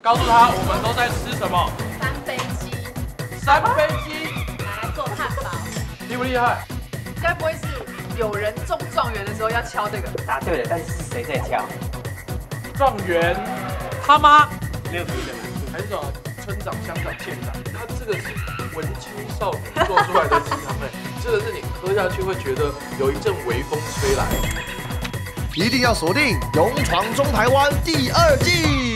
告诉他我们都在吃什么？ 三杯鸡， 三杯鸡， 拿来做汉堡。 厉不厉害？ 该不会是有人中状元的时候要敲这个？ 答对了，但是是谁在敲？ 状元他妈没有别的吗？ 还是什么村长、乡长、县长？他这个是文青少女做出来的鸡汤哎，这个是你喝下去会觉得有一阵微风吹来。 一定要锁定《勇闯中台湾》第2季。